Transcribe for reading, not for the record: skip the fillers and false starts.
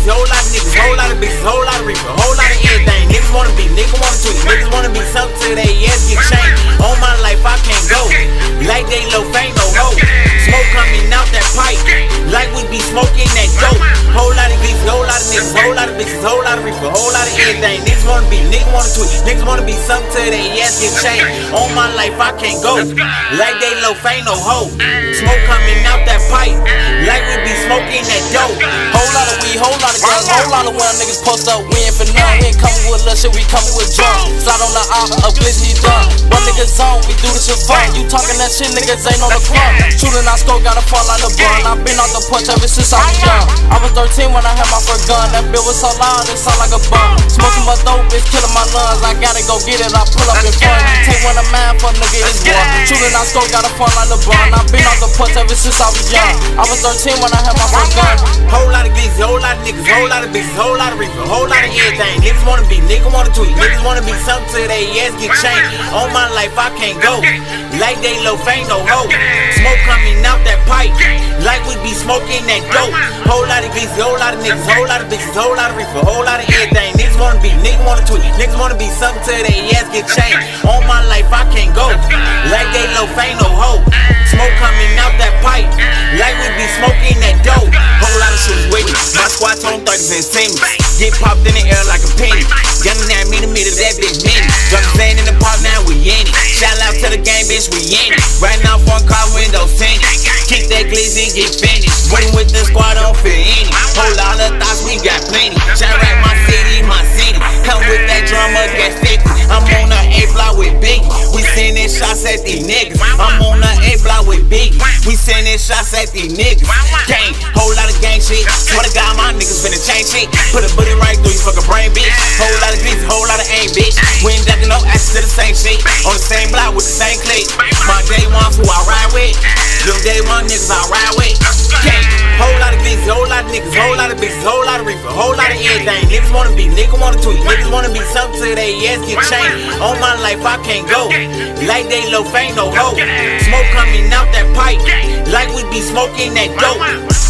whole lot of niggas, whole lot of bitches, whole lot of reefer, whole lot of everything. Niggas wanna be, niggas wanna tweet, niggas wanna be something till they ass get changed. On my life I can't go, like they low fame no hoe. Smoke coming out that pipe, like we be smoking that dope. Whole lot of bitches, whole lot of niggas, whole lot of bitches, whole lot of reefer, whole lot of everything. Niggas wanna be, niggas wanna tweet, niggas wanna be something till they ass get changed. On my life I can't go, like they low fame no hoe. Smoke coming out that pipe, like we be smoking that dope. Whole lot of weed, whole lot of guns, whole lot of wild niggas post up, we ain't for none. We ain't coming with love shit, we coming with drums. Slide on the op, a bitch he done. One nigga's on, we do this for fun. You talking that shit, niggas ain't on the club. Shooting our scope, gotta fall on the bun. I been off the punch ever since I was young. I was 13 when I had my first gun. That bitch was so loud, it sound like a bum. Smoking my dope, bitch killing my lungs. I gotta go get it, I pull up in front. You take one of mine for nigga is one. Shooting our scope, gotta fall on the bun. I been off the punch ever since I was young. I was 13 when I had my first gun. Whole lot of glizzy, whole lot of niggas, whole lot of bitches, whole lot of reefer, whole lot of everything. Niggas wanna be, niggas wanna tweet, niggas wanna be something till they ass get changed. On my life I can't go, like they low fame no hoe. Smoke coming out that pipe, like we be smoking that dope. Whole lot of glizzy, whole lot of niggas, whole lot of bitches, whole lot of reefer, whole lot of everything. Niggas wanna be, niggas wanna tweet, niggas wanna be something till they ass get changed. On my life I can't go, like they low fame no hoe. Smoke coming out that pipe, like we be smoking that dope. Whole lot of shooters with me, my squad's on 30s and semis. Get popped in the air like a penny. Young now, meet that bitch mini. Drop the sand in the park, now we in it. Shout out to the game, bitch, we in it. Right now, front car windows tinted. Kick that glizzy, get finished. Winning with the squad, don't feel any. Whole lot of thoughts, we got plenty. Shout out my city, my city. Come with that drummer, get 50. I'm on the A block with Biggie. We sending shots at these niggas. I'm on the A block with Biggie. We sending shots at these niggas. Gang, whole lot of gang shit. Swear to God, my niggas finna change shit. Put a booty right through you fucking brain, bitch. Whole lot of glitz, whole lot of aim, bitch. We ain't ducking no access to the same shit. On the same block with the same clique. My day ones who I ride with. Them day one niggas I ride with. Gang, whole lot of glitz, whole lot of niggas, whole lot of bitches, whole lot of reefer, whole lot of everything. Niggas wanna be, niggas wanna tweet, niggas wanna be something till they ass get changed. On my life I can't go, like they low fame no hoe. Smoke coming out that pipe, like we be smoking that dope.